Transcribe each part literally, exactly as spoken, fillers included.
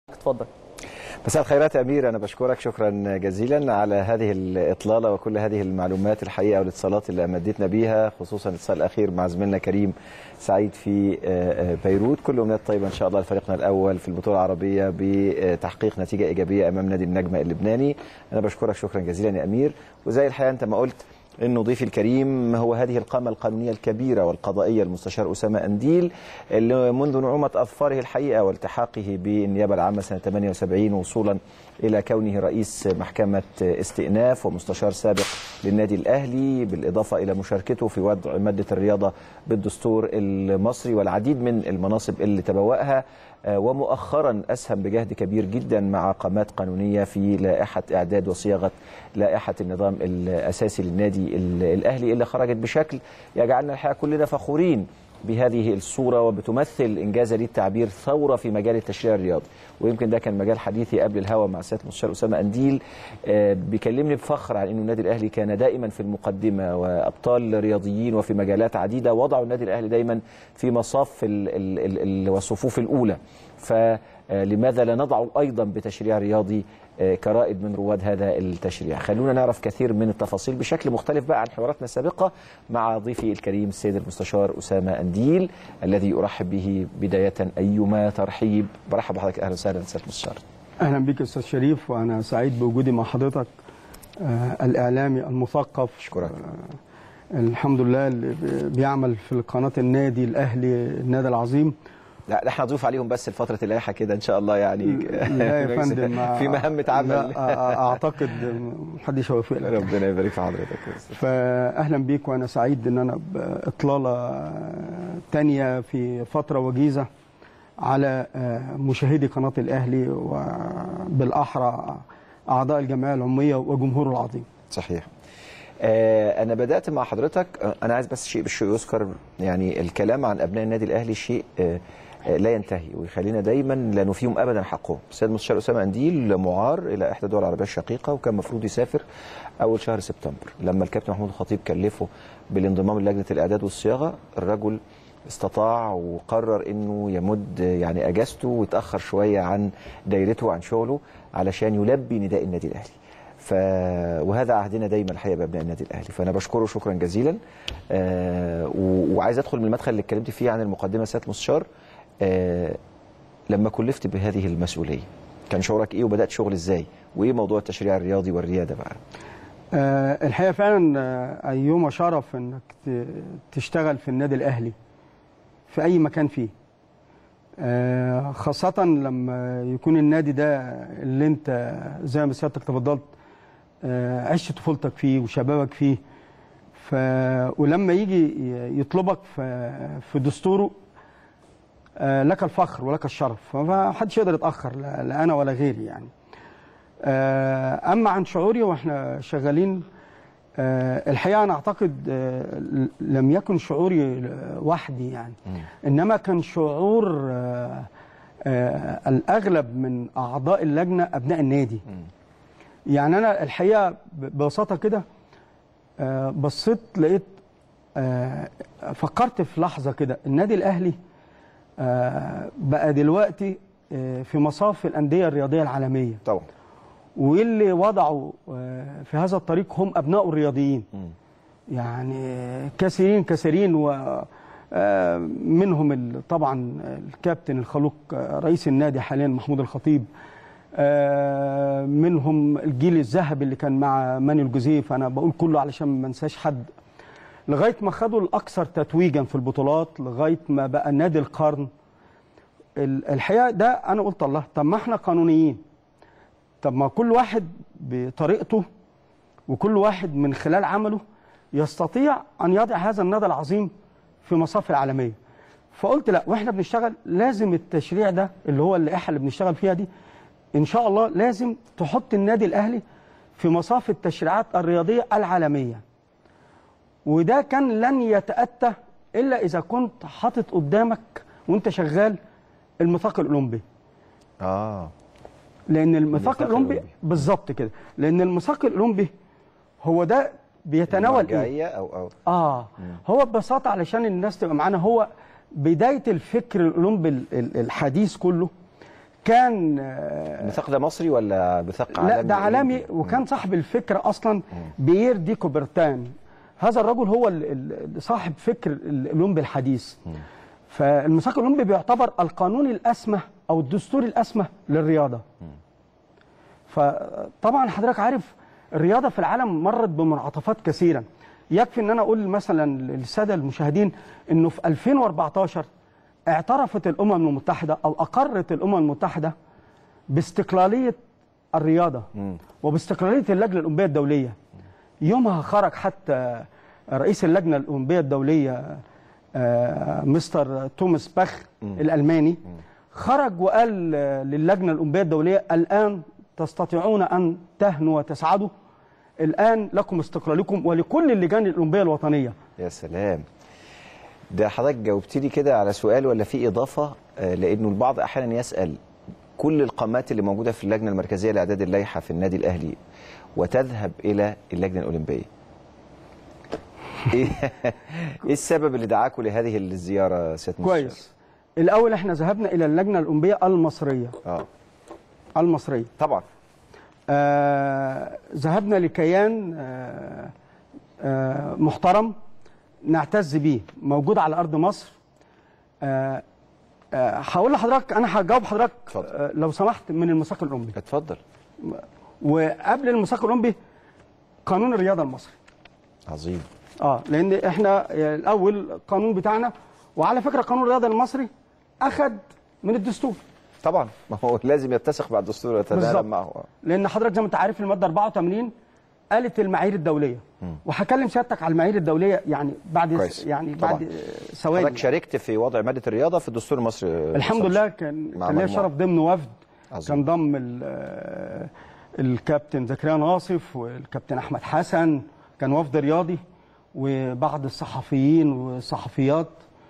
اتفضل. مساء الخيرات يا أمير، أنا بشكرك شكرا جزيلا على هذه الإطلالة وكل هذه المعلومات الحقيقة والاتصالات اللي أمدتنا بيها، خصوصا الاتصال الأخير مع زميلنا كريم سعيد في بيروت. كل أمنيات طيبة إن شاء الله لفريقنا الأول في البطولة العربية بتحقيق نتيجة إيجابية أمام نادي النجمة اللبناني. أنا بشكرك شكرا جزيلا يا أمير، وزي الحقيقة أنت ما قلت إنه ضيفي الكريم هو هذه القامة القانونية الكبيرة والقضائية المستشار أسامة أنديل، اللي منذ نعومة أظفاره الحقيقة والتحاقه بالنيابة العامة سنة ثمانية وسبعين وصولا إلى كونه رئيس محكمة استئناف ومستشار سابق للنادي الأهلي، بالإضافة إلى مشاركته في وضع مادة الرياضة بالدستور المصري والعديد من المناصب اللي تبوأها، ومؤخرا أسهم بجهد كبير جدا مع قامات قانونية في لائحة إعداد وصياغة لائحة النظام الأساسي للنادي الأهلي، اللي خرجت بشكل يجعلنا الحقيقة كلنا فخورين بهذه الصورة، وبتمثل إنجاز لي التعبير ثورة في مجال التشريع الرياضي. ويمكن ده كان مجال حديثي قبل الهوا مع سيادة المستشار أسامة أنديل، بيكلمني بفخر عن أنه النادي الأهلي كان دائما في المقدمة، وأبطال رياضيين وفي مجالات عديدة وضعوا النادي الأهلي دائما في مصاف والصفوف الأولى، فلماذا لا نضعه أيضا بتشريع رياضي كرائد من رواد هذا التشريع؟ خلونا نعرف كثير من التفاصيل بشكل مختلف بقى عن حواراتنا السابقة مع ضيفي الكريم السيد المستشار أسامة أنديل، الذي أرحب به بداية أيما ترحيب. برحب بحضرتك، أهلا وسهلا سيد المستشار. أهلا بك أستاذ شريف، وأنا سعيد بوجودي مع حضرتك آه الإعلامي المثقف. أشكرك. آه الحمد لله اللي بيعمل في قناة النادي الأهلي النادي العظيم. لا احنا هنضيف عليهم بس لفتره اللائحه كده ان شاء الله يعني. لا يا فندم في مهمه عمل. لا اعتقد محدش هيوافق لك. ربنا يبارك في حضرتك. فاهلا بيك، وانا سعيد ان انا باطلاله ثانيه في فتره وجيزه على مشاهدي قناه الاهلي، وبالاحرى اعضاء الجمعيه العموميه وجمهوره العظيم. صحيح. أنا بدأت مع حضرتك، أنا عايز بس شيء بالشيء يذكر، يعني الكلام عن أبناء النادي الأهلي شيء لا ينتهي ويخلينا دايما لا نفيهم أبدا حقهم. السيد المستشار أسامة أنديل معار إلى إحدى الدول العربية الشقيقة، وكان المفروض يسافر أول شهر سبتمبر. لما الكابتن محمود الخطيب كلفه بالانضمام للجنة الإعداد والصياغة، الرجل استطاع وقرر انه يمد يعني اجازته ويتاخر شويه عن دايرته وعن شغله علشان يلبي نداء النادي الاهلي. ف وهذا عهدنا دايما الحقيقه بابناء النادي الاهلي، فانا بشكره شكرا جزيلا. آه و... وعايز ادخل من المدخل اللي اتكلمت فيه عن المقدمه سياده المستشار. آه لما كلفت بهذه المسؤوليه كان شعورك ايه، وبدات شغل ازاي، وايه موضوع التشريع الرياضي والرياده بقى؟ آه الحقيقه فعلا آه ايما شرف انك تشتغل في النادي الاهلي في اي مكان فيه، آه خاصه لما يكون النادي ده اللي انت زي ما سيادتك تفضلت عشت طفولتك فيه وشبابك فيه، ف... ولما يجي يطلبك في, في دستوره لك الفخر ولك الشرف، فما حدش يقدر يتأخر، لا أنا ولا غيري يعني. أما عن شعوري وإحنا شغالين، الحقيقة أنا أعتقد لم يكن شعوري وحدي يعني، إنما كان شعور الأغلب من أعضاء اللجنة أبناء النادي. يعني أنا الحقيقة ببساطة كده بصيت لقيت، فكرت في لحظة كده، النادي الأهلي بقى دلوقتي في مصاف الأندية الرياضية العالمية طبعا، واللي وضعوا في هذا الطريق هم أبناء الرياضيين. م. يعني كثيرين كثيرين، ومنهم طبعا الكابتن الخلوق رئيس النادي حاليا محمود الخطيب، منهم الجيل الذهبي اللي كان مع ماني الجوزيف، انا بقول كله علشان ما انساش حد، لغايه ما خدوا الاكثر تتويجا في البطولات، لغايه ما بقى نادي القرن. الحقيقه ده انا قلت الله، طب ما احنا قانونيين، طب ما كل واحد بطريقته وكل واحد من خلال عمله يستطيع ان يضع هذا النادي العظيم في مصاف العالميه. فقلت لا، واحنا بنشتغل لازم التشريع ده اللي هو اللائحه اللي بنشتغل فيها دي إن شاء الله لازم تحط النادي الأهلي في مصاف التشريعات الرياضية العالمية، وده كان لن يتأتى إلا إذا كنت حاطط قدامك وأنت شغال الميثاق الأولمبي. آه لأن الميثاق الأولمبي بالظبط كده، لأن الميثاق الأولمبي هو ده بيتناول إيه؟ أو أو آه مم. هو ببساطة علشان الناس تبقى معانا، هو بداية الفكر الأولمبي الحديث كله كان الميثاق ده مصري ولا ميثاق عالمي؟ لا ده عالمي، وكان صاحب الفكره اصلا بيير دي كوبرتان. هذا الرجل هو اللي صاحب فكر الاولمبي الحديث. فالميثاق الاولمبي بيعتبر القانون الاسمى او الدستور الاسمى للرياضه. فطبعا حضرتك عارف الرياضه في العالم مرت بمنعطفات كثيره. يكفي ان انا اقول مثلا للساده المشاهدين انه في ألفين وأربعتاشر اعترفت الامم المتحده او اقرت الامم المتحده باستقلاليه الرياضه وباستقلاليه اللجنه الاولمبيه الدوليه. يومها خرج حتى رئيس اللجنه الاولمبيه الدوليه مستر توماس باخ الالماني، خرج وقال للجنه الاولمبيه الدوليه الان تستطيعون ان تهنوا وتسعدوا، الان لكم استقلالكم ولكل اللجان الاولمبيه الوطنيه. يا سلام، ده حضرتك جاوبتني كده على سؤال ولا في اضافه؟ لانه البعض احيانا يسال كل القامات اللي موجوده في اللجنه المركزيه لاعداد اللائحه في النادي الاهلي وتذهب الى اللجنه الاولمبيه. ايه السبب اللي دعاكم لهذه الزياره سياده المستشار؟ كويس. الاول احنا ذهبنا الى اللجنه الاولمبيه المصريه. اه المصريه طبعا. آه ذهبنا لكيان آه آه محترم نعتز بيه موجود على ارض مصر. آه آه هقول لحضرتك، انا هجاوب حضرتك آه لو سمحت من الميثاق الاولمبي. اتفضل. وقبل الميثاق الاولمبي قانون الرياضه المصري. عظيم. اه لان احنا الاول القانون بتاعنا، وعلى فكره قانون الرياضه المصري اخذ من الدستور. طبعا، ما هو لازم يتسق مع الدستور ويتناسب معه. لان حضرتك زي ما انت عارف الماده أربعة وثمانين قالت المعايير الدوليه، وهكلم سيادتك على المعايير الدوليه يعني بعد كويس. يعني طبعا. بعد ثواني. حضرتك شاركت في وضع ماده الرياضه في الدستور المصري. الحمد لله. كان كان ليا شرف ضمن وفد عظيم. كان ضم الكابتن زكريا ناصف والكابتن احمد حسن، كان وفد رياضي وبعض الصحفيين والصحفيات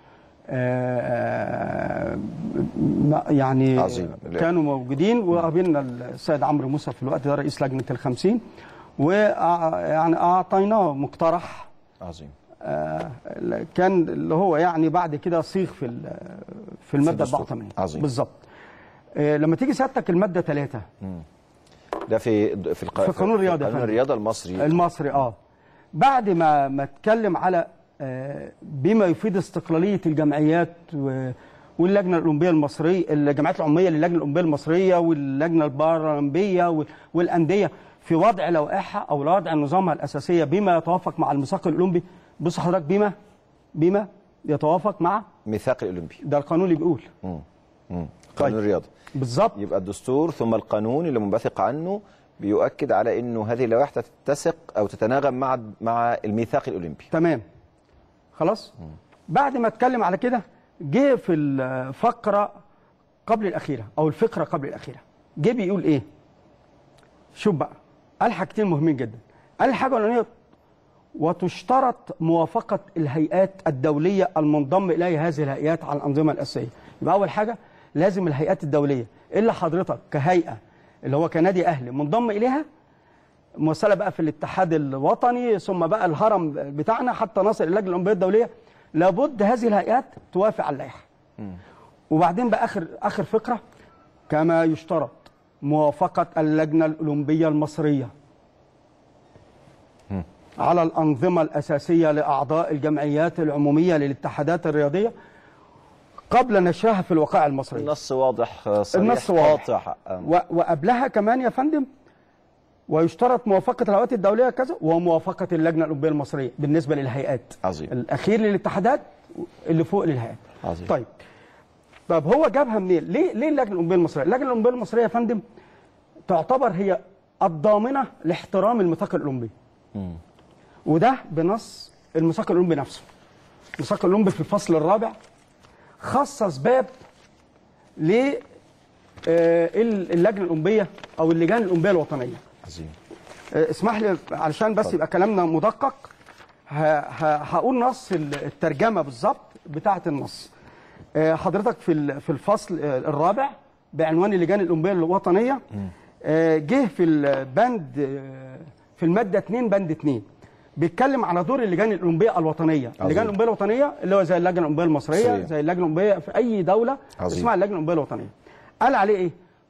يعني عظيم. كانوا موجودين، وقابلنا السيد عمرو موسى في الوقت ده رئيس لجنه الخمسين، ويعني اعطيناه مقترح عظيم كان اللي هو يعني بعد كده صيغ في في الماده أربعة وثمانين بالظبط. لما تيجي سيادتك الماده ثلاثة ده في في الق... في قانون الرياضه قانون الرياضه المصري المصري اه بعد ما ما اتكلم على بما يفيد استقلاليه الجمعيات واللجنه الاولمبيه المصريه، الجمعيات العموميه للجنه الاولمبيه المصريه واللجنه البارالمبيه والانديه في وضع لوائحها او وضع نظامها الاساسيه بما يتوافق مع الميثاق الاولمبي. بص حضرتك، بما بما يتوافق مع الميثاق الاولمبي، ده القانون اللي بيقول امم امم قانون الرياضه بالظبط. يبقى الدستور ثم القانون اللي منبثق عنه بيؤكد على انه هذه اللوائح تتسق او تتناغم مع مع الميثاق الاولمبي. تمام خلاص. مم. بعد ما اتكلم على كده جه في الفقره قبل الاخيره او الفقره قبل الاخيره جه بيقول ايه؟ شوف بقى، قال حاجتين مهمين جدا. قال الحاجه الاولانيه وتشترط موافقه الهيئات الدوليه المنضم اليها هذه الهيئات على الانظمه الاساسيه. يبقى اول حاجه لازم الهيئات الدوليه اللي حضرتك كهيئه اللي هو كنادي اهلي منضم اليها، ممثله بقى في الاتحاد الوطني ثم بقى الهرم بتاعنا حتى نصل اللجنه الاولمبيه الدوليه، لابد هذه الهيئات توافق على اللائحه. وبعدين بقى اخر اخر فكره كما يشترط موافقه اللجنه الاولمبيه المصريه م. على الانظمه الاساسيه لاعضاء الجمعيات العموميه للاتحادات الرياضيه قبل نشرها في الوقائع المصريه. النص واضح صريح النص واضح. قاطع. وقبلها كمان يا فندم ويشترط موافقه الهيئات الدوليه كذا وموافقه اللجنه الاولمبيه المصريه بالنسبه للهيئات. عظيم. الاخير للاتحادات اللي فوق للهيئات. عظيم. طيب طب هو جابها منين؟ ليه ليه اللجنه الاولمبيه المصريه؟ اللجنه الاولمبيه المصريه يا فندم تعتبر هي الضامنه لاحترام الميثاق الاولمبي. امم وده بنص الميثاق الاولمبي نفسه. الميثاق الاولمبي في الفصل الرابع خصص باب ل اللجنه الاولمبيه او اللجان الاولمبيه الوطنيه. عظيم. اسمح لي علشان بس يبقى كلامنا مدقق، هقول نص الترجمه بالظبط بتاعه النص. حضرتك في في الفصل الرابع بعنوان اللجان الاولمبيه الوطنيه جه في البند في الماده اتنين بند اتنين بيتكلم على دور اللجان الاولمبيه الوطنيه. عظيم. اللجان الاولمبيه الوطنيه اللي هو زي اللجنه الاولمبيه المصريه، صحيح. زي اللجنه الاولمبيه في اي دوله. عظيم. اسمها اللجنه الاولمبيه الوطنيه. قال عليه ايه؟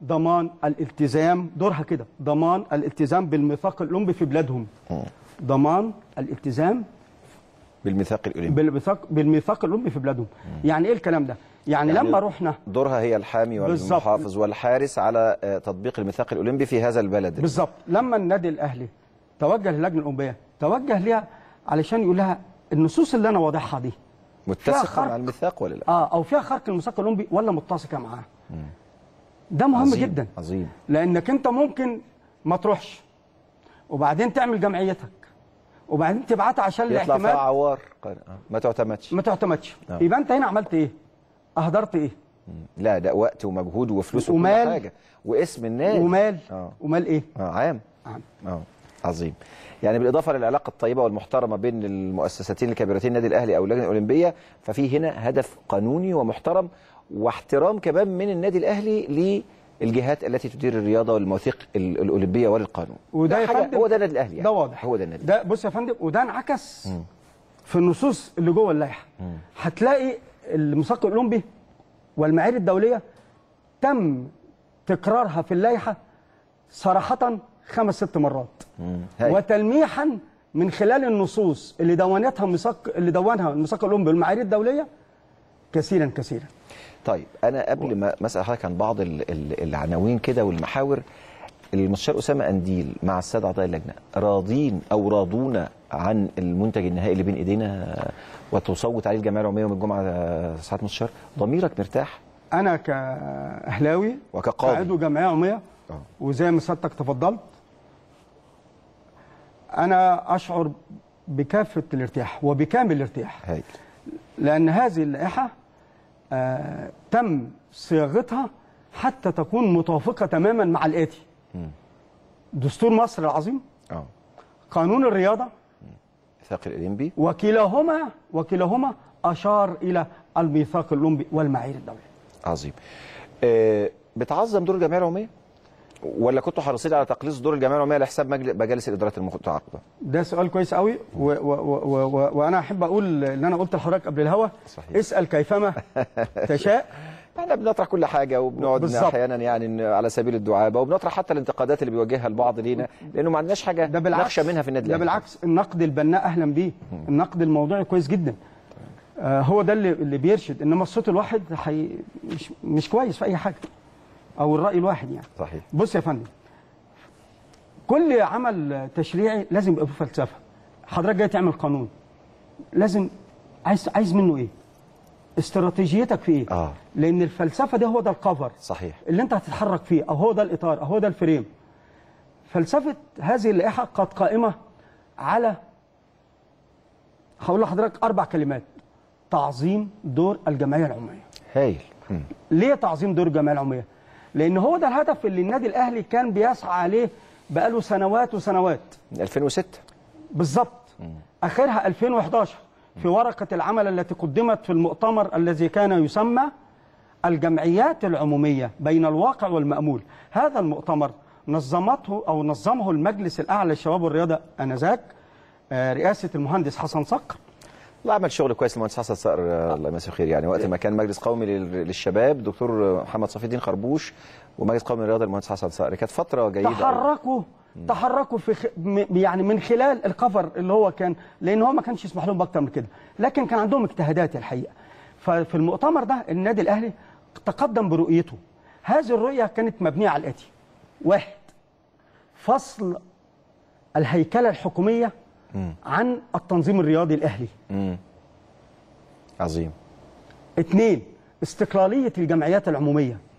ضمان الالتزام، دورها كده ضمان الالتزام بالميثاق الاولمبي في بلادهم. م. ضمان الالتزام بالميثاق الاولمبي بالميثاق بالميثاق الاولمبي في بلادهم. م. يعني ايه الكلام ده؟ يعني, يعني لما رحنا دورها هي الحامي والمحافظ والحارس على تطبيق الميثاق الاولمبي في هذا البلد. بالظبط. لما النادي الاهلي توجه للجنه الاولمبيه، توجه ليها علشان يقول لها النصوص اللي انا واضحها دي متسقه مع الميثاق ولا لا؟ اه او فيها خرق الميثاق الاولمبي ولا متسقه معاه. ده مهم عظيم. جدا. عظيم. لانك انت ممكن ما تروحش وبعدين تعمل جمعيتك وبعدين تبعتها عشان الاعتماد يطلع فيها عوار ما تعتمدش ما تعتمدش آه. يبقى انت هنا عملت ايه؟ اهدرت ايه؟ لا ده وقت ومجهود وفلوس وكل حاجه واسم الناس ومال آه. ومال ايه؟ اه عام عام اه عظيم. يعني بالاضافه للعلاقه الطيبه والمحترمه بين المؤسستين الكبيرتين النادي الاهلي او اللجنه الاولمبيه، ففي هنا هدف قانوني ومحترم واحترام كمان من النادي الاهلي للجهات التي تدير الرياضه والمواثيق الاولمبيه وللقانون. وده يا فندم هو ده النادي الاهلي يعني. ده واضح. هو ده النادي. ده بص يا فندم، وده انعكس م. في النصوص اللي جوه اللائحه. هتلاقي الميثاق الاولمبي والمعايير الدوليه تم تكرارها في اللائحه صراحه خمس ست مرات. وتلميحا من خلال النصوص اللي دونتها الميثاق اللي دونها الميثاق الاولمبي والمعايير الدوليه كثيرا كثيرا. طيب انا قبل ما اسال حضرتك عن بعض العناوين كده والمحاور، المستشار اسامه قنديل مع الساده اعضاء اللجنه راضين او راضون عن المنتج النهائي اللي بين ايدينا وتصوت عليه الجمعيه العموميه يوم الجمعه ساعه مستشار؟ ضميرك مرتاح؟ انا كاهلاوي وكقاضي كعضو جمعيه عموميه أوه. وزي ما سيادتك تفضلت انا اشعر بكافه الارتياح وبكامل الارتياح. هاي. لان هذه اللائحه آه تم صياغتها حتى تكون متوافقه تماما مع الاتي: م. دستور مصر العظيم، اه قانون الرياضه، الميثاق الاولمبي، وكلاهما وكلاهما اشار الى الميثاق الاولمبي والمعايير الدوليه. عظيم. آه بتعظم دور الجمعيه العموميه ولا كنتوا حريصين على تقليص دور الجمعيه العموميه لحساب مجالس الادارات المتعاقبه؟ ده سؤال كويس قوي و و و و وانا احب اقول اللي انا قلت لحضرتك قبل الهوا: اسال كيفما تشاء. احنا بنطرح كل حاجه وبنقعد احيانا يعني على سبيل الدعابه، وبنطرح حتى الانتقادات اللي بيواجهها البعض لينا لانه ما عندناش حاجه نخشى منها في النادي. ده بالعكس، النقد البناء اهلا بيه، النقد الموضوعي كويس جدا. آه هو ده اللي اللي بيرشد، انما الصوت الواحد حي... مش مش كويس في اي حاجه، او الراي الواحد يعني. صحيح. بص يا فندم، كل عمل تشريعي لازم يبقى فيه فلسفه. حضرتك جاي تعمل قانون، لازم عايز عايز منه ايه؟ استراتيجيتك في ايه؟ اه لان الفلسفه دي هو ده الكفر صحيح اللي انت هتتحرك فيه، او هو ده الاطار، او هو ده الفريم. فلسفه هذه اللائحه قد قائمه على، هقول لحضرتك اربع كلمات: تعظيم دور الجمعيه العموميه. هايل. ليه تعظيم دور الجمعيه العموميه؟ لان هو ده الهدف اللي النادي الاهلي كان بيسعى عليه بقاله سنوات وسنوات. من ألفين وستة بالظبط، اخرها ألفين وإحداشر في ورقه العمل التي قدمت في المؤتمر الذي كان يسمى الجمعيات العموميه بين الواقع والمأمول. هذا المؤتمر نظمته او نظمه المجلس الاعلى للشباب والرياضه انذاك رئاسه المهندس حسن صقر. الله عمل شغل كويس المهندس حسن صقر، الله يمسيه خير. يعني وقت ما كان مجلس قومي للشباب دكتور محمد صفي الدين خربوش ومجلس قومي للرياضه المهندس حسن صقر، كانت فتره جيده. تحركوا م. تحركوا في خ... يعني من خلال الكفر اللي هو كان، لان هو ما كانش يسمح لهم باكتر من كده، لكن كان عندهم اجتهادات الحقيقه. ففي المؤتمر ده النادي الاهلي تقدم برؤيته. هذه الرؤيه كانت مبنيه على الاتي: واحد، فصل الهيكله الحكوميه م. عن التنظيم الرياضي الاهلي. م. عظيم. اثنين، استقلاليه الجمعيات العموميه. م.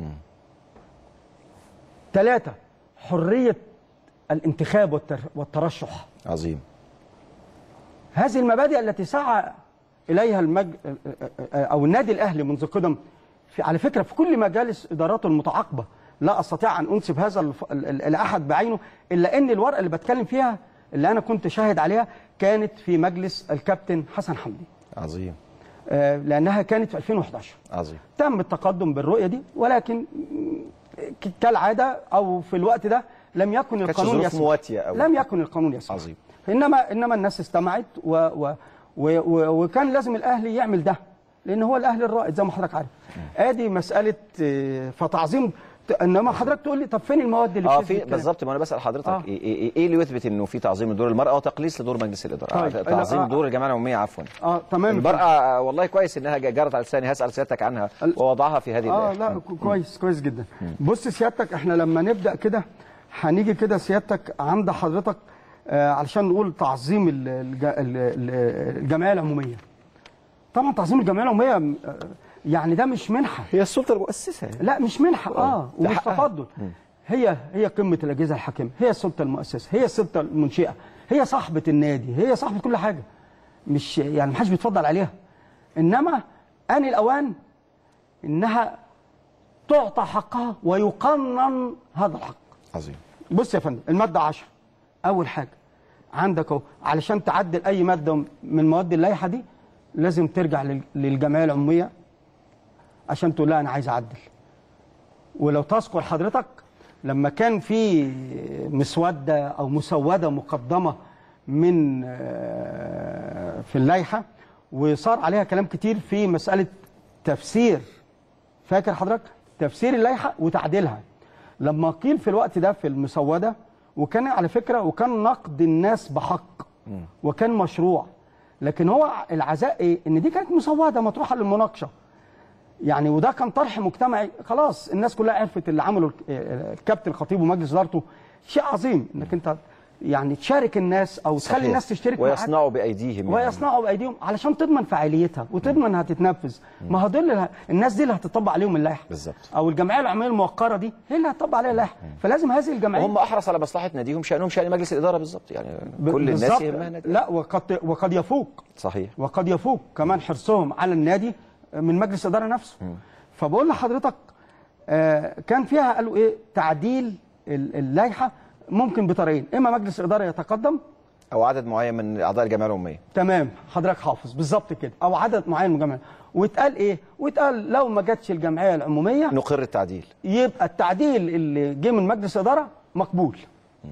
ثلاثة، حريه الانتخاب والترشح. عظيم. هذه المبادئ التي سعى اليها المج... او النادي الاهلي منذ قدم، في على فكره في كل مجالس اداراته المتعاقبه. لا استطيع ان انسب هذا الف... الاحد بعينه، الا ان الورقه اللي بتكلم فيها اللي انا كنت شاهد عليها كانت في مجلس الكابتن حسن حمدي. عظيم. آه لانها كانت في ألفين وإحداشر. عظيم. تم التقدم بالرؤيه دي، ولكن كالعاده او في الوقت ده لم يكن القانون يسمح. لم يكن القانون يسمح. عظيم. انما انما الناس استمعت و و و و وكان لازم الاهلي يعمل ده، لان هو الاهلي الرائد زي ما حضرتك عارف. ادي مساله. فتعظيم انما حضرتك تقول لي طب فين المواد اللي اه في بالظبط. ما انا بسال حضرتك آه. ايه ايه ايه اللي يثبت انه في تعظيم لدور المراه وتقليص لدور مجلس الاداره؟ طيب. تعظيم آه. دور الجمعيه العموميه عفوا. اه تمام. المراه والله كويس انها جرت على لساني، هسال سيادتك عنها ووضعها في هذه اه لا كويس كويس جدا. بص سيادتك احنا لما نبدا كده هنيجي كده سيادتك عند حضرتك آه علشان نقول تعظيم الجمعيه العموميه. طبعا تعظيم الجمعيه العموميه يعني ده مش منحه، هي السلطه المؤسسه. لا مش منحه اه ومش تفضل. هي هي قمه الاجهزه الحاكمه، هي السلطه المؤسسه، هي السلطه المنشئه، هي صاحبه النادي، هي صاحبه كل حاجه. مش يعني ما حدش بيتفضل عليها. انما ان الاوان انها تعطى حقها ويقنن هذا الحق. عظيم. بص يا فندم الماده عشرة اول حاجه عندك اهو، علشان تعدل اي ماده من مواد اللائحه دي لازم ترجع للجمعيه العموميه عشان تقول لها انا عايز اعدل. ولو تذكر حضرتك لما كان في مسوده او مسوده مقدمه من في اللائحه وصار عليها كلام كتير في مساله تفسير، فاكر حضرتك تفسير اللائحه وتعديلها، لما قيل في الوقت ده في المسوده وكان على فكره وكان نقد الناس بحق وكان مشروع، لكن هو العزاء ايه؟ ان دي كانت مسوده مطروحه للمناقشه يعني، وده كان طرح مجتمعي خلاص الناس كلها عرفت اللي عمله الكابتن الخطيب ومجلس ادارته شيء عظيم انك انت يعني تشارك الناس او تخلي صحيح. الناس تشترك معاك ويصنعوا بايديهم يعني. ويصنعوا بايديهم علشان تضمن فعاليتها وتضمن انها تتنفذ. ما هو دول الناس دي اللي هتطبق عليهم اللائحه بالظبط، او الجمعيه العموميه الموقره دي هي اللي هتطبق عليها اللائحه، فلازم هذه الجمعيه وهم احرص على مصلحه ناديهم شانهم شان مجلس الاداره بالظبط يعني كل الناس يهمها نادي. لا وقد وقد يفوق صحيح وقد يفوق كمان حرصهم على النادي من مجلس الاداره نفسه. م. فبقول لحضرتك آه كان فيها قالوا ايه تعديل اللائحه ممكن بطريقين، اما مجلس الاداره يتقدم او عدد معين من اعضاء الجمعيه العموميه. تمام حضرتك حافظ بالظبط كده، او عدد معين من الجمعيه، واتقال ايه؟ واتقال لو ما جاتش الجمعيه العموميه نقر التعديل، يبقى التعديل اللي جه من مجلس الاداره مقبول. م.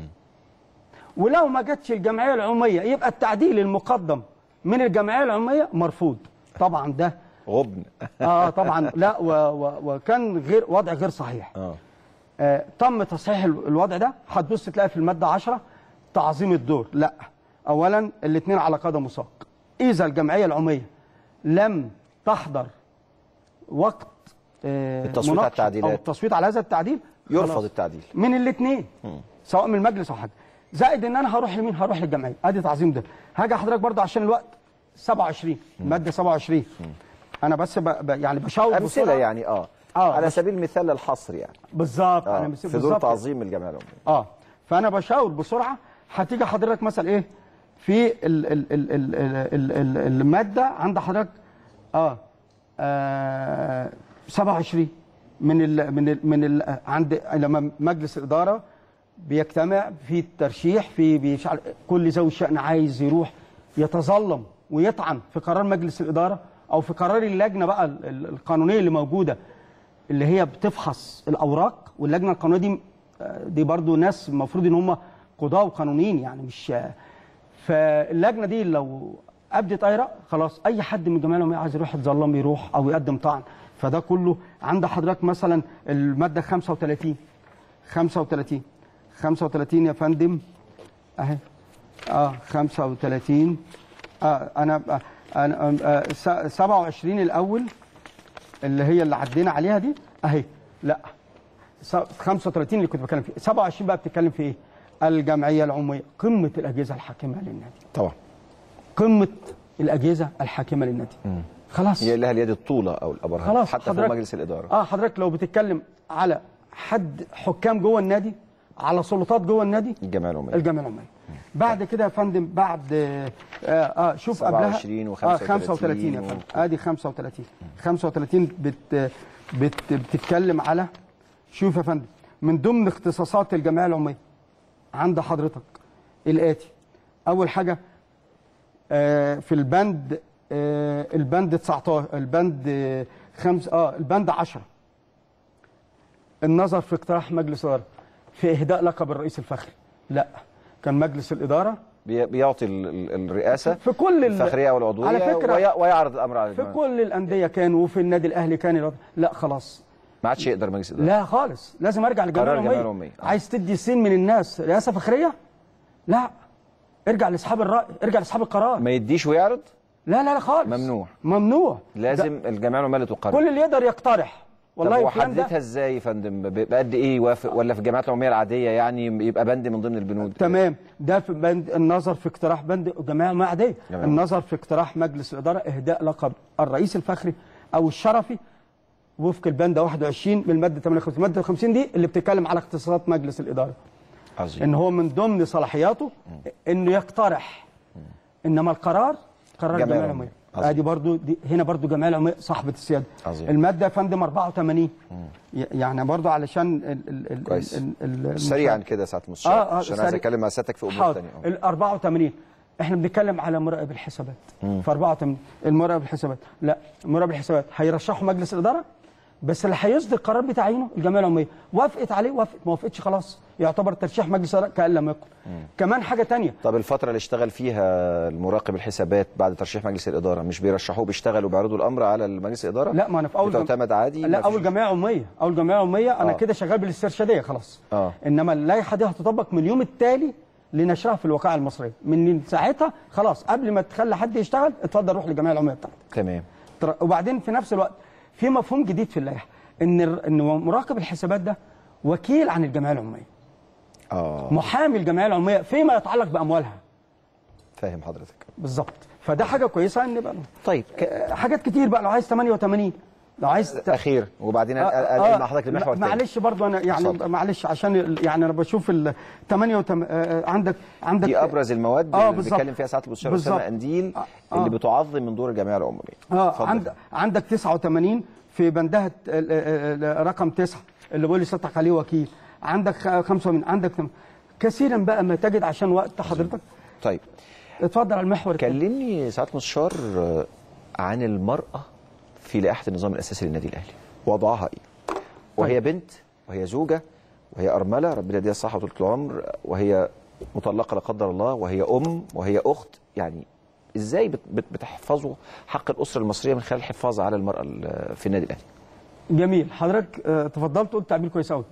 ولو ما جاتش الجمعيه العموميه يبقى التعديل المقدم من الجمعيه العموميه مرفوض. طبعا ده غبن. اه طبعا لا و و وكان غير وضع غير صحيح. اه آه، تم تصحيح الوضع ده. هتبص تلاقي في الماده عشرة تعظيم الدور. لا، اولا الاثنين على قدم وساق. اذا الجمعيه العموميه لم تحضر وقت آه التصويت على التعديلات او التصويت على هذا التعديل يرفض التعديل من الاثنين سواء من المجلس او حاجه، زائد ان انا هروح لمين؟ هروح للجمعيه. ادي تعظيم ده. هاجي حضرتك برضه عشان الوقت سبعة وعشرين ماده سبعة وعشرين. م. انا بس ب... ب... يعني بشاور امثله يعني اه اه على سبيل المثال الحصر يعني بالظبط. آه. انا في دور تعظيم الجمعيه العموميه. اه فانا بشاور بسرعه. هتيجي حضرتك مثلا ايه في ال ال ال ال ال ال ال الماده عند حضرتك اه, آه سبعة وعشرين من ال من ال من ال عند لما مجلس الاداره بيجتمع في الترشيح في بيشعل كل ذوي الشأن عايز يروح يتظلم ويطعن في قرار مجلس الاداره او في قرار اللجنه بقى القانونيه اللي موجوده اللي هي بتفحص الاوراق. واللجنه القانونيه دي دي برضو ناس المفروض ان هم قضاه وقانونيين يعني مش. فاللجنه دي لو ابدت اي راي خلاص اي حد من الجمعيه العموميه عايز يروح يتظلم يروح او يقدم طعن. فده كله عند حضرتك مثلا الماده خمسة وثلاثين خمسة وثلاثين خمسة وثلاثين يا فندم اهي اه خمسة وثلاثين اه انا آه انا آه سبعة وعشرين الاول اللي هي اللي عدينا عليها دي اهي. لا خمسة وثلاثين اللي كنت بتكلم فيه. سبعة وعشرين بقى بتتكلم في ايه؟ الجمعيه العموميه قمه الاجهزه الحاكمه للنادي. طبعا قمه الاجهزه الحاكمه للنادي. مم. خلاص هي لها اليد الطوله او الابرهان خلاص حتى في مجلس الاداره. اه حضرتك لو بتتكلم على حد حكام جوه النادي على سلطات جوه النادي الجمعيه العموميه الجمعيه العموميه. بعد كده يا فندم بعد اه, آه شوف قبلها سبعة وعشرين و35 اه خمسة وثلاثين يا فندم. ادي خمسة وثلاثين خمسة وثلاثين بت بت بتتكلم على شوف يا فندم من ضمن اختصاصات الجمعيه العموميه عند حضرتك الاتي. اول حاجه آه في البند آه البند تسعتاشر البند آه خمس اه البند عشرة النظر في اقتراح مجلس الاداره في اهداء لقب الرئيس الفخري. لا، كان مجلس الاداره بيعطي الرئاسه في كل الفخريه والعضويه على فكرة ويعرض الامر على الجماعة. في كل الانديه كان وفي النادي الاهلي كان. لا خلاص ما عادش يقدر مجلس الاداره؟ لا خالص، لازم ارجع للجمعيه العموميه. عايز تدي سين من الناس رئاسه فخريه؟ لا، ارجع لاصحاب الراي، ارجع لاصحاب القرار. ما يديش ويعرض؟ لا لا لا خالص، ممنوع ممنوع. لازم الجمعيه العموميه اللي تقرر. كل اللي يقدر يقترح. والله طب وحددتها ازاي يا فندم؟ بقد ايه يوافق، ولا في الجمعيات العموميه العاديه يعني يبقى بند من ضمن البنود؟ تمام، ده في بند النظر في اقتراح بند الجمعيه العموميه العاديه، النظر في اقتراح مجلس الاداره اهداء لقب الرئيس الفخري او الشرفي وفق البند واحد وعشرين من الماده ثمانية وخمسين. الماده خمسين دي اللي بتتكلم على اختصاصات مجلس الاداره. عظيم. ان هو من ضمن صلاحياته انه يقترح، انما القرار قرار الجمعيه العموميه. ادي برضو دي هنا برضو الجمعيه العموميه صاحبه السياده. عظيم. الماده يا فندم أربعة وثمانين. مم. يعني برضو علشان ال ال كويس. ال ال سريعا كده يا سعاده المستشار، آه آه عشان عايز اتكلم مع سيادتك في امور ثانيه. ال أربعة وثمانين احنا بنتكلم على مراقب الحسابات. في أربعة وثمانين المراقب الحسابات، لا مراقب الحسابات هيرشحوا مجلس الاداره، بس اللي هيصدر قرار بتعيينه الجمعيه العموميه. وافقت عليه وافقت، ما وافقتش خلاص يعتبر ترشيح مجلس الاداره كأن لم يكن. كمان حاجه ثانيه. طب الفتره اللي اشتغل فيها المراقب الحسابات بعد ترشيح مجلس الاداره مش بيرشحوه، بيشتغلوا بيعرضوا الامر على مجلس الاداره؟ لا، ما انا في اول بتعتمد عادي؟ لا، اول جمعيه عموميه، اول جمعيه عموميه انا آه. كده شغال بالاسترشاديه خلاص. آه. انما اللائحه دي هتطبق من اليوم التالي لنشرها في الوقائع المصريه. من ساعتها خلاص، قبل ما تخلي حد يشتغل اتفضل روح للجمعيه العموميه بتاعتك. تمام. وبعدين في نفس الوقت في مفهوم جديد في اللائحه، ان ان مراقب الحسابات ده وكيل عن الجمعيه العموميه. اه محامي الجمعيه العموميه فيما يتعلق باموالها. فاهم حضرتك بالظبط. فده حاجه كويسه ان بقى طيب ك... حاجات كتير بقى. لو عايز ثمانية وثمانين، لو عايز ت... اخير وبعدين آه انقل مع حضرتك المحور الثاني. معلش برضه انا يعني صدق. معلش عشان يعني انا بشوف ال ثمانية وثمانين آه عندك عندك دي ابرز المواد آه اللي بيتكلم فيها سعاده المستشار اسامه قنديل آه اللي بتعظم من دور الجمعيه العموميه. اه عند عندك تسعة وثمانين في بندها رقم تسعة اللي بيقول لي سطح عليه وكيل. عندك خمسة وثمانين، عندك كثيرا بقى ما تجد عشان وقت حضرتك. طيب اتفضل على المحور. كلمني سعاده المستشار عن المراه في لائحه النظام الاساسي للنادي الاهلي، وضعها ايه؟ وهي طيب. بنت، وهي زوجه، وهي ارمله ربنا يديها الصحه وطول العمر، وهي مطلقه لا قدر الله، وهي ام، وهي اخت. يعني ازاي بتحفظوا حق الاسره المصريه من خلال الحفاظ على المراه في النادي الاهلي؟ جميل. حضرتك تفضلت قلت تعبير كويس قوي.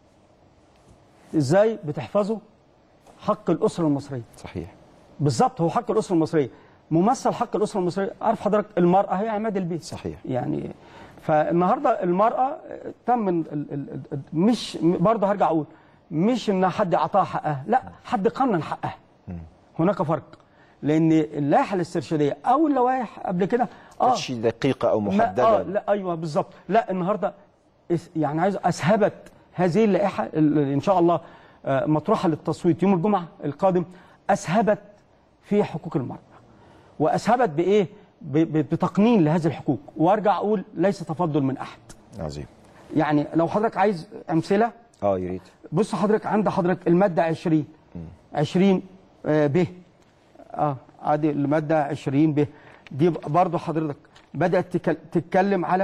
ازاي بتحفظوا حق الاسره المصريه؟ صحيح. بالظبط، هو حق الاسره المصريه. ممثل حق الاسره المصريه، عارف حضرتك المراه هي عماد البيت. صحيح. يعني فالنهارده المراه تم ال ال ال مش برضه هرجع اقول مش ان حد اعطاها حقها، لا، حد قنن حقها. م. هناك فرق، لان اللائحه الاسترشاديه او اللوائح قبل كده اه مش دقيقه او محدده. اه لا ايوه بالظبط. لا النهارده يعني عايز اسهبت هذه اللائحه اللي ان شاء الله مطروحه للتصويت يوم الجمعه القادم، اسهبت في حقوق المراه. واسهبت بايه؟ بتقنين لهذه الحقوق. وارجع اقول ليس تفضل من احد. عظيم. يعني لو حضرتك عايز امثله اه يا ريت. بص حضرتك، عند حضرتك الماده عشرين عشرين ب اه ادي الماده عشرين ب دي برضه حضرتك بدات تتكلم على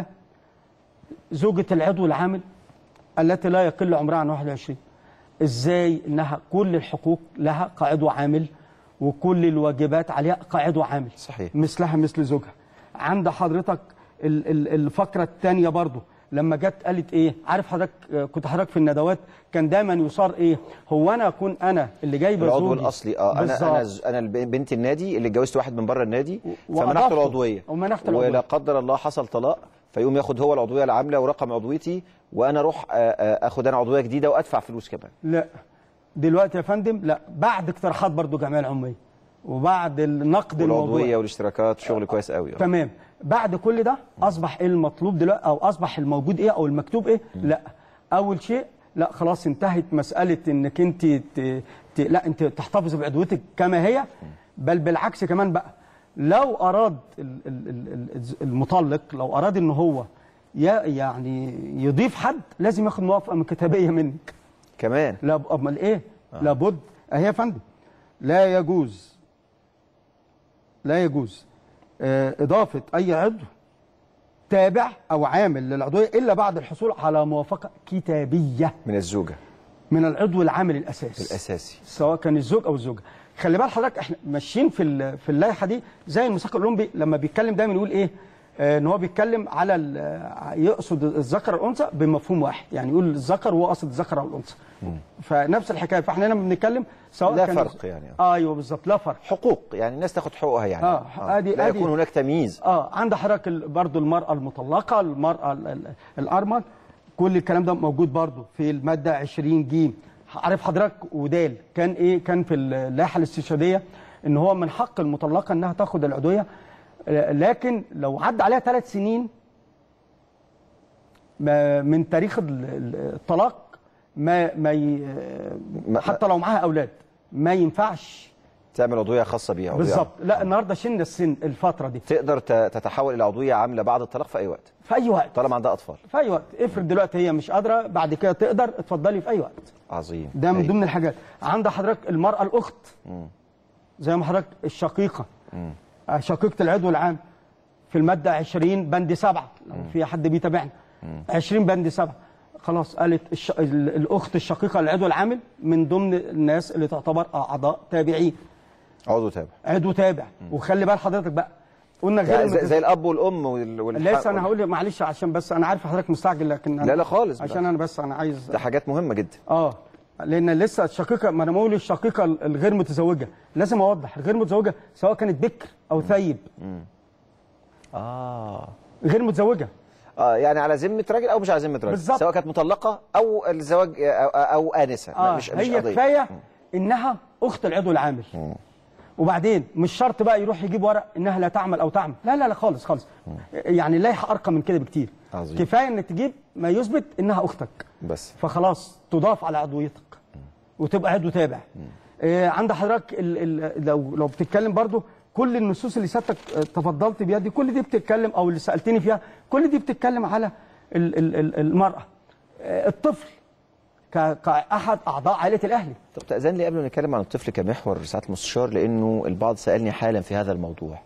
زوجة العضو العامل التي لا يقل عمرها عن واحد وعشرين. ازاي انها كل الحقوق لها كعضو عامل وكل الواجبات عليها كعضو عامل. صحيح. مثلها مثل زوجها. عند حضرتك الفقره الثانيه برضه لما جت قالت ايه؟ عارف حضرتك كنت حضرتك في الندوات كان دايما يصار ايه؟ هو انا اكون انا اللي جايبه العضو الاصلي اه انا انا انا بنت النادي اللي اتجوزت واحد من بره النادي فمنحته العضويه ومنحته العضويه ولا قدر الله حصل طلاق فيقوم ياخد هو العضويه العامله ورقم عضويتي وانا اروح اخد انا عضويه جديده وادفع فلوس كمان. لا دلوقتي يا فندم لا، بعد اقتراحات برضو الجمعيه العموميه وبعد النقد العضويه والاشتراكات شغل كويس قوي. تمام. بعد كل ده اصبح ايه المطلوب دلوقتي او اصبح الموجود ايه او المكتوب ايه؟ م. لا اول شيء لا خلاص انتهت مساله انك انت ت... ت... لا انت تحتفظ بعضويتك كما هي، بل بالعكس كمان بقى لو اراد المطلق لو اراد ان هو يعني يضيف حد لازم ياخد موافقه كتابيه منك كمان. لا امال ايه؟ آه. لابد اهي يا فندم لا يجوز لا يجوز إضافة أي عضو تابع أو عامل للعضوية إلا بعد الحصول على موافقة كتابية من الزوجة من العضو العامل الأساسي الأساسي سواء كان الزوج أو الزوجة. خلي بال حضرتك إحنا ماشيين في في اللائحة دي زي الميثاق الأولمبي لما بيتكلم دايما يقول إيه؟ ان هو بيتكلم على يقصد الذكر والانثى بمفهوم واحد، يعني يقول الذكر وهو قصد الذكر او الانثى. فنفس الحكايه، فاحنا هنا بنتكلم سواء لا كان فرق يعني. آه ايوه بالظبط، لا فرق. حقوق يعني الناس تاخد حقوقها يعني. اه, آه. آدي لا آدي يكون هناك تمييز. اه عند حضرتك برضه المراه المطلقه، المراه الارمل، كل الكلام ده موجود برضه في الماده عشرين ج. عارف حضرتك ودال كان ايه؟ كان في اللائحه الاستشهاديه ان هو من حق المطلقه انها تاخد العضويه، لكن لو عدى عليها ثلاث سنين من تاريخ الطلاق ما ما حتى لو معاها اولاد ما ينفعش تعمل عضويه خاصه بيها. بالظبط. لا النهارده شلنا السن الفتره دي، تقدر تتحول الى عضويه عامله بعد الطلاق في اي وقت. في اي وقت طالما عندها اطفال. في اي وقت. افرض دلوقتي هي مش قادره، بعد كده تقدر، اتفضلي في اي وقت. عظيم. ده من ضمن الحاجات. عند حضرتك المراه الاخت، مم. زي ما حضرتك الشقيقه، مم. شقيقه العضو العام في الماده عشرين بند سبعة، لو في حد بيتابعنا عشرين بند سبعة خلاص قالت الش... الاخت الشقيقه للعضو العامل من ضمن الناس اللي تعتبر اعضاء تابعين. عضو تابع. عضو تابع. مم. وخلي بال حضرتك بقى، قلنا غير يعني زي, زي الاب والام وال لسه انا هقول معلش عشان بس انا عارف حضرتك مستعجل، لكن لا لا خالص، عشان بس. انا بس انا عايز ده حاجات مهمه جدا. اه لان لسه الشقيقه، ما انا بقول الشقيقه الغير متزوجه لازم اوضح، الغير متزوجه سواء كانت بكر او ثيب. امم اه غير متزوجه. اه يعني على ذمه راجل او مش على ذمه راجل، بالظبط. سواء كانت مطلقه او الزواج او, أو انسه. آه مش هي مش كفايه انها اخت العضو العامل. مم. وبعدين مش شرط بقى يروح يجيب ورق انها لا تعمل او تعمل، لا لا لا خالص خالص. مم. يعني اللائحه ارقى من كده بكتير. عظيم. كفايه انك تجيب ما يثبت انها اختك بس، فخلاص تضاف على عضويتك. مم. وتبقى عضو تابع. آه عند حضرتك ال ال لو لو بتتكلم برضو كل النصوص اللي سيادتك تفضلت بيها دي، كل دي بتتكلم، او اللي سالتني فيها كل دي بتتكلم على ال ال المراه، آه الطفل كأحد أعضاء عائلة الأهلي. طب تأذن لي قبل ما نتكلم عن الطفل كمحور سعادة المستشار، لأنه البعض سألني حالا في هذا الموضوع.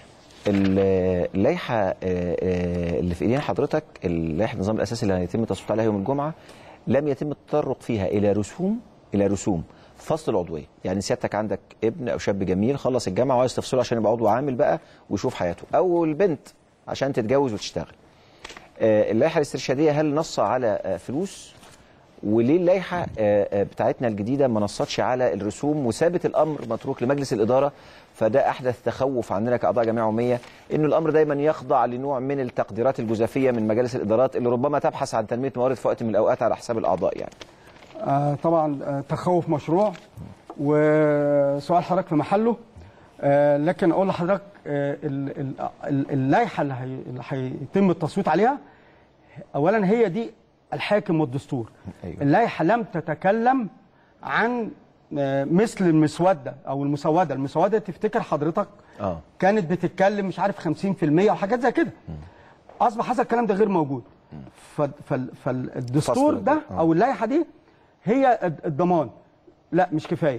اللائحة اللي في إيدين حضرتك، اللائحة النظام الأساسي اللي هيتم التصويت عليها يوم الجمعة، لم يتم التطرق فيها إلى رسوم إلى رسوم فصل العضوية. يعني سيادتك عندك ابن أو شاب جميل خلص الجامعة وعايز تفصله عشان يبقى عضو عامل بقى ويشوف حياته، أو البنت عشان تتجوز وتشتغل. اللائحة الاسترشادية هل نص على فلوس؟ وليه اللائحه بتاعتنا الجديده ما نصتش على الرسوم وسابت الامر متروك لمجلس الاداره؟ فده احدث تخوف عندنا كاعضاء جمعيه عموميه، انه الامر دايما يخضع لنوع من التقديرات الجزافيه من مجالس الادارات اللي ربما تبحث عن تنميه موارد في وقت من الاوقات على حساب الاعضاء. يعني آه طبعا آه تخوف مشروع، وسؤال حضرتك في محله. آه لكن اقول لحضرتك آه اللائحه اللي هيتم التصويت عليها اولا هي دي الحاكم والدستور. أيوة. اللائحه لم تتكلم عن مثل المسوده او المسوده، المسوده تفتكر حضرتك آه. كانت بتتكلم مش عارف خمسين في المية وحاجات زي كده. اصبح هذا الكلام ده غير موجود. فالدستور ده آه. او اللائحه دي هي الضمان. لا مش كفايه.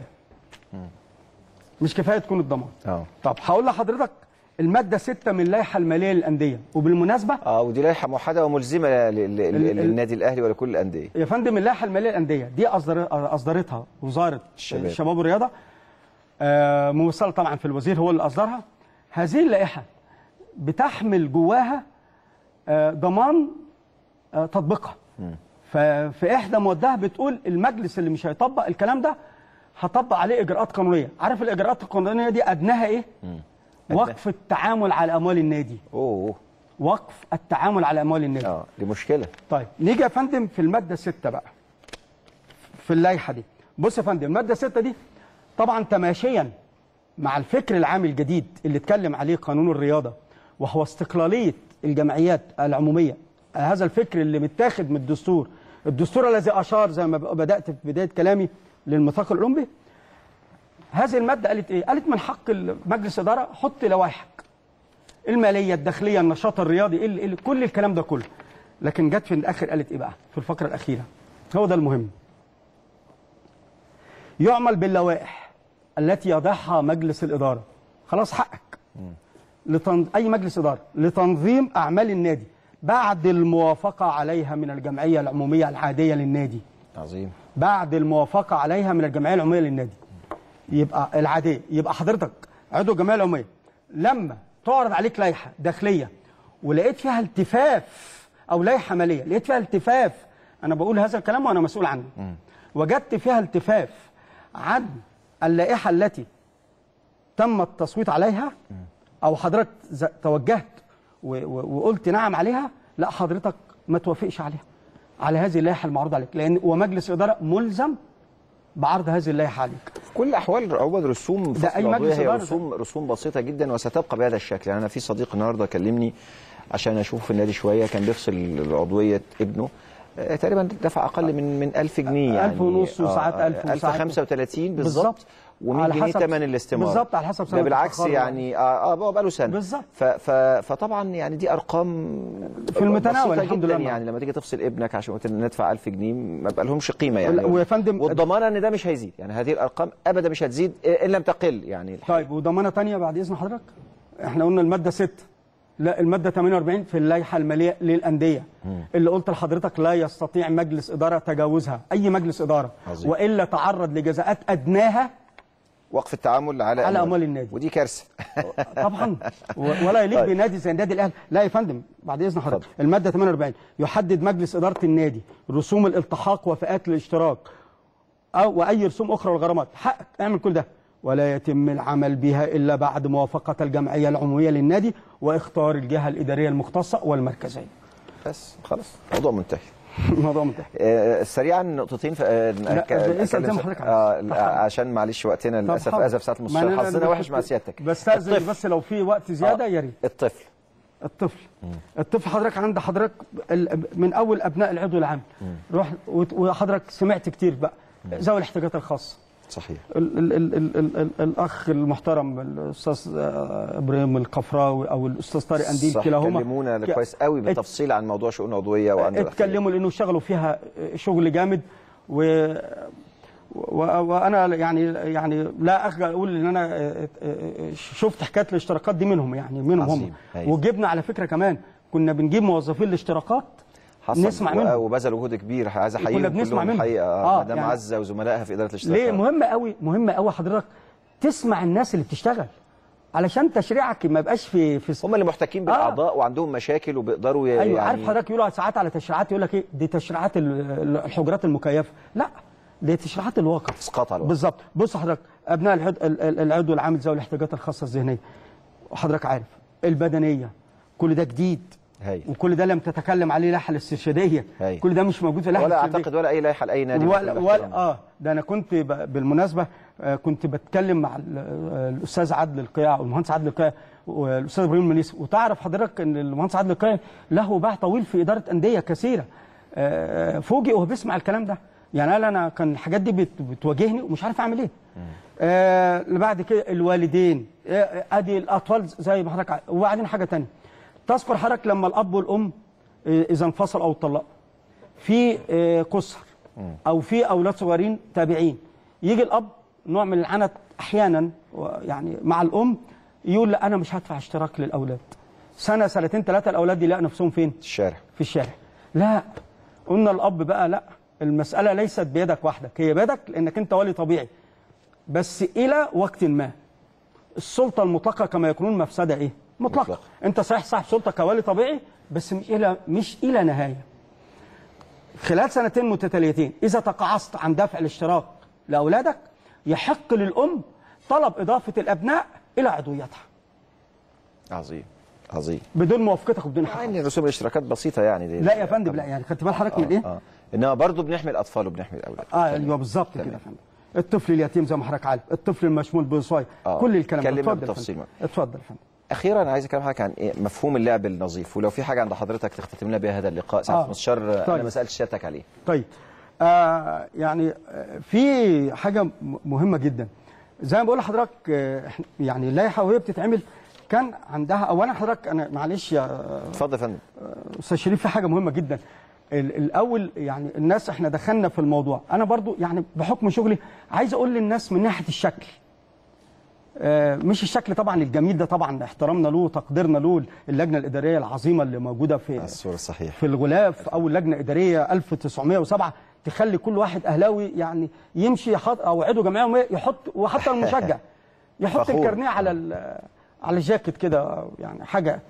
مش كفايه تكون الضمان. آه. طب هقول لحضرتك المادة ستة من اللائحة المالية للأندية، وبالمناسبة اه ودي لائحة موحدة وملزمة للنادي الأهلي ولكل الأندية. يا فندم اللائحة المالية للأندية دي أصدرتها وزارة الشباب, الشباب والرياضة، آه موصلة طبعا في الوزير هو اللي أصدرها. هذه اللائحة بتحمل جواها آه ضمان آه تطبيقها. ففي إحدى موادها بتقول المجلس اللي مش هيطبق الكلام ده هطبق عليه إجراءات قانونية. عارف الإجراءات القانونية دي أدناها إيه؟ مم. وقف التعامل على اموال النادي. اوه وقف التعامل على اموال النادي. اه دي مشكله. طيب نيجي يا فندم في الماده ستة بقى في اللائحه دي. بص يا فندم الماده ستة دي طبعا تماشيا مع الفكر العام الجديد اللي اتكلم عليه قانون الرياضه، وهو استقلاليه الجمعيات العموميه. هذا الفكر اللي متاخد من الدستور، الدستور الذي اشار زي ما بدات في بدايه كلامي للميثاق الاولمبي. هذه المادة قالت إيه؟ قالت من حق مجلس إدارة حط لوائحك المالية الداخلية النشاط الرياضي ال ال كل الكلام ده كله. لكن جت في الآخر قالت إيه بقى؟ في الفقرة الأخيرة هو ده المهم. يعمل باللوائح التي يضعها مجلس الإدارة. خلاص حقك لتنظ... أي مجلس إدارة لتنظيم أعمال النادي بعد الموافقة عليها من الجمعية العمومية العادية للنادي. عظيم. بعد الموافقة عليها من الجمعية العمومية للنادي. يبقى العاديه، يبقى حضرتك عضو الجمعيه العموميه لما تعرض عليك لائحه داخليه ولقيت فيها التفاف او لائحه ماليه، لقيت فيها التفاف، انا بقول هذا الكلام وانا مسؤول عنه، م. وجدت فيها التفاف عن اللائحه التي تم التصويت عليها او حضرتك توجهت وقلت نعم عليها، لا حضرتك ما توافقش عليها، على هذه اللائحه المعروضه عليك، لان ومجلس اداره ملزم بعرض هذه اللائحه عليك. في كل الاحوال عوض رسوم فصل العضويه هي رسوم رسوم بسيطه جدا وستبقى بهذا الشكل. يعني انا في صديق النهارده كلمني عشان اشوف في النادي شويه، كان بيفصل عضويه ابنه تقريبا دفع اقل من من ألف جنيه، يعني ألف ونص وساعات ألف ألف وخمسة وثلاثين بالظبط، ومية جنيه ثمن الاستماره بالظبط، على حسب سنه ده بالعكس يعني اه اه بقى له سنه بالظبط. فطبعا يعني دي ارقام في المتناول الحمد لله. يعني لما تيجي تفصل ابنك عشان ندفع ألف جنيه ما بقى لهمش قيمه يعني، ويا فندم والضمانه ان ده مش هيزيد، يعني هذه الارقام ابدا مش هتزيد ان لم تقل يعني الحقيقة. طيب وضمانه ثانيه بعد اذن حضرتك، احنا قلنا الماده ستة، لا الماده ثمانية وأربعين في اللائحه الماليه للانديه اللي قلت لحضرتك لا يستطيع مجلس اداره تجاوزها، اي مجلس اداره عظيم. والا تعرض لجزاءات ادناها وقف التعامل على على اموال النادي، ودي كارثه طبعا ولا يليق طيب. بنادي زي النادي الاهلي. لا يا فندم بعد اذن حضرتك، الماده ثمانية وأربعين يحدد مجلس اداره النادي رسوم الالتحاق وفئات الاشتراك او واي رسوم اخرى والغرامات، حقك اعمل كل ده، ولا يتم العمل بها الا بعد موافقه الجمعيه العموميه للنادي واختار الجهه الاداريه المختصه والمركزيه. بس خلاص الموضوع منتهي. الموضوع منتهي. آه سريعا نقطتين في آه لا اسال زي ما حضرتك عايز آه عشان معلش وقتنا للاسف اسف ساعه المستشار حظنا وحش مع سيادتك. بس بس لو في وقت زياده يا ريت. الطفل الطفل مم. الطفل حضرتك عند حضرتك من اول ابناء العضو العام، روح وحضرتك سمعت كتير بقى ذوي الاحتياجات الخاصه. صحيح. ال ال ال ال ال ال الاخ المحترم الاستاذ ابراهيم القفراوي او الاستاذ طارق انديل كلاهما اتكلمونا كويس قوي بالتفصيل عن موضوع شؤون عضويه وعن اتكلموا لانه اشتغلوا فيها شغل جامد، و وانا يعني يعني لا اخجل اقول ان انا شفت حكايه الاشتراكات دي منهم، يعني منهم هم. وجبنا على فكره كمان كنا بنجيب موظفين الاشتراكات نسمع منهم، وبذلوا جهد كبير، عايز احييهم كلهم الحقيقه. اه مدام يعني عزه وزملائها في اداره الاشتراكات. ليه مهم قوي مهم قوي حضرتك تسمع الناس اللي بتشتغل علشان تشريعك ما يبقاش في في هم اللي محتكين بالاعضاء آه. وعندهم مشاكل وبيقدروا ايوه يعني عارف حضرتك يقولوا ساعات على تشريعات يقول لك ايه دي تشريعات الحجرات المكيفه، لا دي تشريعات الواقع، اسقاط على الواقع بالظبط. بص حضرتك ابناء العضو العضو العام ذوي الاحتياجات الخاصه الذهنيه، وحضرتك عارف البدنيه كل ده جديد هي. وكل ده لم تتكلم عليه اللائحه الاسترشاديه، كل ده مش موجود في اللائحه ولا اعتقد ولا اي لائحه لاي نادي ولا, ولا اه ده انا كنت بالمناسبه كنت بتكلم مع الاستاذ عادل القيع والمهندس عادل القيع والاستاذ ابراهيم المنيسي، وتعرف حضرتك ان المهندس عادل القيع له باع طويل في اداره انديه كثيره، فوجئ وهو بيسمع الكلام ده، يعني قال انا كان الحاجات دي بتواجهني ومش عارف اعمل ايه. آه بعد كده الوالدين آه ادي الاطفال زي ما حضرتك، وبعدين حاجه ثانيه تذكر حضرتك لما الاب والام اذا انفصلوا او اتطلقوا في قصر او في اولاد صغيرين تابعين، يجي الاب نوع من العنت احيانا يعني مع الام يقول لا انا مش هدفع اشتراك للاولاد، سنه سنتين ثلاثه الاولاد دي يلاقوا نفسهم فين؟ في الشارع. في الشارع. لا قلنا الاب بقى لا، المساله ليست بيدك وحدك، هي بيدك لانك انت ولي طبيعي، بس الى وقت ما السلطه المطلقه كما يقولون مفسده ايه؟ مطلقه. مطلق. انت صحيح صاحب سلطه كوالي طبيعي بس مش الى مش الى نهايه. خلال سنتين متتاليتين اذا تقاعست عن دفع الاشتراك لاولادك يحق للام طلب اضافه الابناء الى عضويتها. عظيم عظيم. بدون موافقتك وبدون حق. يعني رسوم الاشتراكات بسيطه يعني دي. لا يا فندم لا، يعني خدت بال حضرتك من ايه؟ اه انما برضه بنحمي الاطفال وبنحمي الاولاد. اه ايوه بالظبط كده يا فندم. الطفل اليتيم زي ما حضرتك عارف، الطفل المشمول بوصايه، كل الكلام ده. اتفضل بالتفصيل. اتفضل يا فندم. اخيرا انا عايز اكلم حضرتك عن إيه؟ مفهوم اللعب النظيف، ولو في حاجه عند حضرتك تختتم لنا بها هذا اللقاء سعاده آه. المستشار. طيب. انا ما سالتش سيادتك عليه. طيب آه يعني في حاجه مهمه جدا زي ما بقول لحضرتك، يعني اللائحه وهي بتتعمل كان عندها اولا حضرتك، انا معلش يا اتفضل يا فندم استاذ شريف، في حاجه مهمه جدا. الاول يعني الناس احنا دخلنا في الموضوع، انا برضو يعني بحكم شغلي عايز اقول للناس من ناحيه الشكل، مش الشكل طبعا الجميل ده، طبعا احترامنا له وتقديرنا له، اللجنه الاداريه العظيمه اللي موجوده في الصوره الصحيحه في الغلاف، اول لجنه اداريه ألف وتسعمائة وسبعة تخلي كل واحد اهلاوي يعني يمشي يحط او عضو جمعيه يحط، وحتى المشجع يحط الكارنيه على على الجاكيت كده، يعني حاجه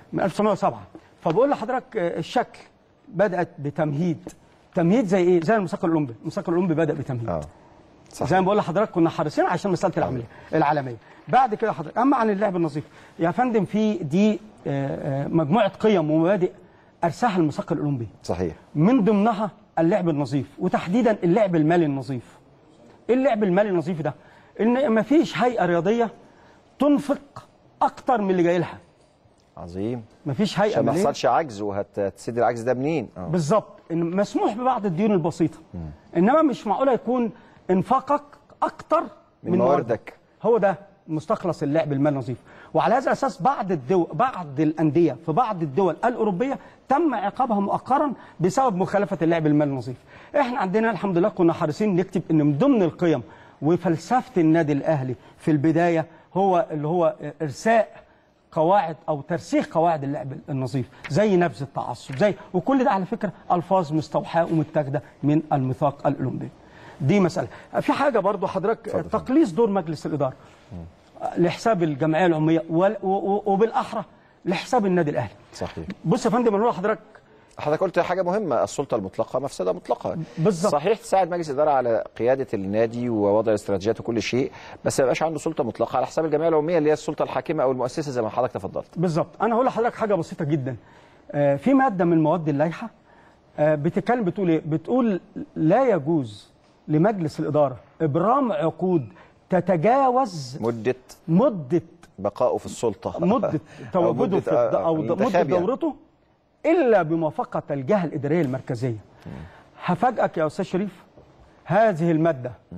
من ألف وتسعمائة وسبعة. فبقول لحضرتك الشكل بدات بتمهيد. تمهيد زي ايه؟ زي المساق الاولمبي، المساق الاولمبي بدا بتمهيد. اه صحيح. زي ما بقول لحضرتك كنا حريصين عشان مساله العمليه العالميه. بعد كده حضرتك اما عن اللعب النظيف يا فندم، في دي مجموعه قيم ومبادئ ارساها المساق الاولمبي. صحيح. من ضمنها اللعب النظيف، وتحديدا اللعب المالي النظيف. ايه اللعب المالي النظيف ده؟ ان ما فيش هيئه رياضيه تنفق اكتر من اللي جاي لها. عظيم. ما فيش هيئه عشان ما يحصلش عجز، وهتسد العجز ده منين؟ اه بالظبط. ان مسموح ببعض الديون البسيطه، م. انما مش معقوله يكون انفاقك اكتر من, من مواردك. هو ده مستخلص اللعب المالي النظيف. وعلى هذا الاساس بعض الدول بعض الانديه في بعض الدول الاوروبيه تم عقابها مؤخرا بسبب مخالفه اللعب المالي النظيف. احنا عندنا الحمد لله كنا حريصين نكتب ان من ضمن القيم وفلسفه النادي الاهلي في البدايه هو اللي هو ارساء قواعد او ترسيخ قواعد اللعب النظيف، زي نبذ التعصب، زي وكل ده على فكره الفاظ مستوحاه ومتاخده من الميثاق الاولمبي. دي مساله. في حاجه برضو حضرتك، تقليص دور مجلس الاداره لحساب الجمعيه العموميه وبالاحرى لحساب النادي الاهلي. صحيح. بص يا فندم، انا حضرتك حضرتك قلت حاجه مهمه، السلطه المطلقه مفسده مطلقه. بالظبط. صحيح، تساعد مجلس الاداره على قياده النادي ووضع استراتيجيات وكل شيء، بس ما يبقاش عنده سلطه مطلقه على حساب الجمعيه العموميه اللي هي السلطه الحاكمه او المؤسسه زي ما حضرتك تفضلت. بالظبط. انا هقول لحضرتك حاجه بسيطه جدا. في ماده من مواد اللائحه بتتكلم بتقول ايه؟ بتقول لا يجوز لمجلس الاداره ابرام عقود تتجاوز مده مده بقائه في السلطه، مده تواجده في او مده دورته، الا بموافقه الجهه الاداريه المركزيه. م. هفاجئك يا استاذ شريف، هذه الماده م.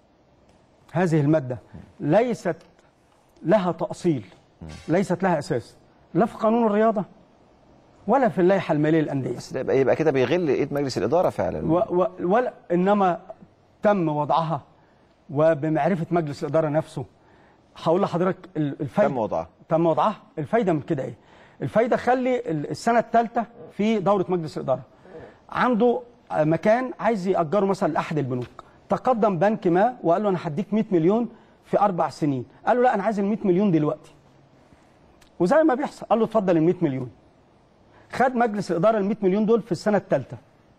هذه الماده ليست لها تاصيل، م. ليست لها اساس لا في قانون الرياضه ولا في اللائحه الماليه للانديه. بس ده يبقى كده بيغل ايد مجلس الاداره فعلا. و و ولا انما تم وضعها وبمعرفه مجلس الاداره نفسه. هقول لحضرتك الفايده تم وضعها تم وضعها الفايده من كده ايه؟ الفايده خلي السنه الثالثه في دوره مجلس الاداره عنده مكان عايز ياجره مثلا لاحد البنوك، تقدم بنك ما وقال له انا هديك مئة مليون في اربع سنين، قال له لا انا عايز ال مئة مليون دلوقتي. وزي ما بيحصل قال له اتفضل ال مئة مليون. خد مجلس الاداره ال مئة مليون دول في السنه الثالثه،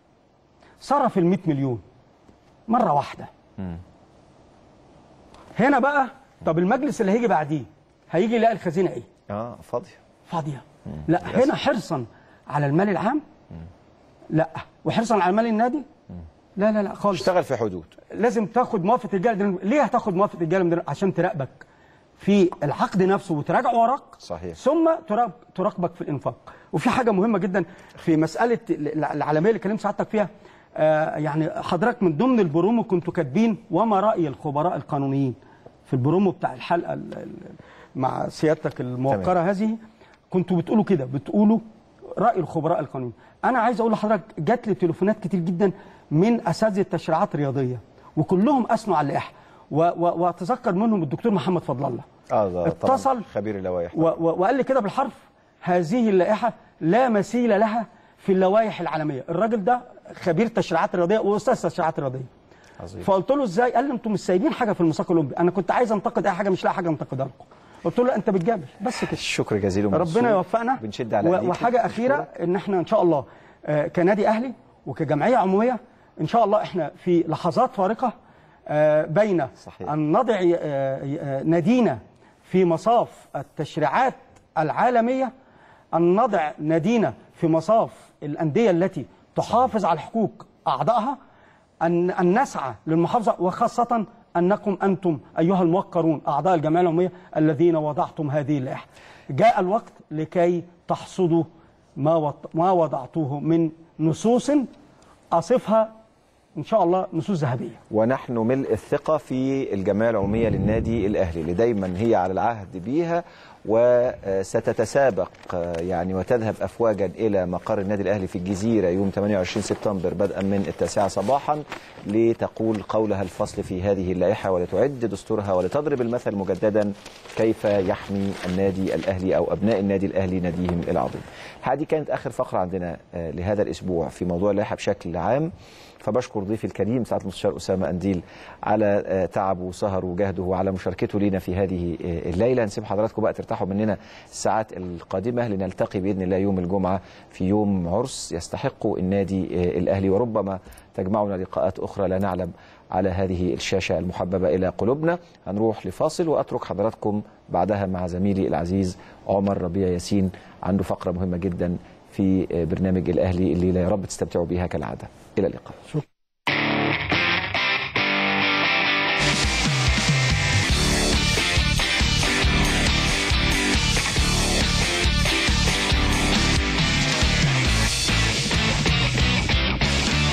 صرف ال مئة مليون مره واحده. م. هنا بقى طب المجلس اللي هيجي بعديه هيجي يلاقي الخزينه ايه؟ اه فاضيه فاضيه. مم. لا للأسف. هنا حرصا على المال العام. مم. لا، وحرصا على مال النادي. مم. لا لا لا خالص. اشتغل في حدود. لازم تاخد موافقه الجهه. ليه هتاخد موافقه الجهه؟ عشان تراقبك في العقد نفسه وتراجع وراك. صحيح. ثم تراقبك في الانفاق. وفي حاجه مهمه جدا في مساله العالميه اللي كلمت سعادتك فيها. آه يعني حضرتك من ضمن البرومو كنتوا كاتبين وما راي الخبراء القانونيين في البرومو بتاع الحلقه مع سيادتك الموقره هذه، كنتوا بتقولوا كده، بتقولوا راي الخبراء القانونيين. انا عايز اقول لحضرتك جات لي تليفونات كتير جدا من اساتذه تشريعات رياضيه وكلهم اثنوا على اللائحه، واتذكر منهم الدكتور محمد فضل الله. اه اتصل خبير اللوائح وقال لي كده بالحرف هذه اللائحه لا مثيل لها في اللوائح العالميه. الراجل ده خبير تشريعات رياضيه واستاذ تشريعات رياضيه. عظيم. فقلت له ازاي؟ قال لي انتم مش سايبين حاجه في الميثاق الاولمبي. انا كنت عايز انتقد اي حاجه مش لاقي حاجه انتقدها لكم. قلت له لا انت بتجامل بس كده. شكر جزيلا. ربنا يوفقنا. بنشد على ايديك. وحاجه اخيره ان احنا ان شاء الله آه كنادي اهلي وكجمعيه عموميه ان شاء الله احنا في لحظات فارقه آه بين صحيح. ان نضع آه آه نادينا في مصاف التشريعات العالميه، ان نضع نادينا في مصاف الانديه التي تحافظ على حقوق اعضائها، ان ان نسعى للمحافظه، وخاصه انكم انتم ايها الموقرون اعضاء الجمعيه العموميه الذين وضعتم هذه اللائحه. جاء الوقت لكي تحصدوا ما ما وضعتوه من نصوص اصفها ان شاء الله نصوص ذهبيه. ونحن ملء الثقه في الجمعيه العموميه للنادي الاهلي اللي دايما هي على العهد بيها، وستتسابق يعني وتذهب افواجا الى مقر النادي الاهلي في الجزيره يوم ثمانية وعشرين سبتمبر بدءا من التاسعه صباحا لتقول قولها الفصل في هذه اللائحه ولتعد دستورها ولتضرب المثل مجددا كيف يحمي النادي الاهلي او ابناء النادي الاهلي ناديهم العظيم. هذه كانت اخر فقره عندنا لهذا الاسبوع في موضوع اللائحه بشكل عام. فبشكر ضيفي الكريم سعاده المستشار اسامه قنديل على تعبه وسهره وجهده وعلى مشاركته لنا في هذه الليله. نسيب حضراتكم بقى ترتاحوا تفتحوا مننا الساعات القادمة لنلتقي بإذن الله يوم الجمعة في يوم عرس يستحق النادي الأهلي، وربما تجمعنا لقاءات أخرى لا نعلم على هذه الشاشة المحببة إلى قلوبنا. هنروح لفاصل وأترك حضراتكم بعدها مع زميلي العزيز عمر ربيع ياسين، عنده فقرة مهمة جدا في برنامج الأهلي الليلة، يا رب تستمتعوا بها كالعادة. إلى اللقاء.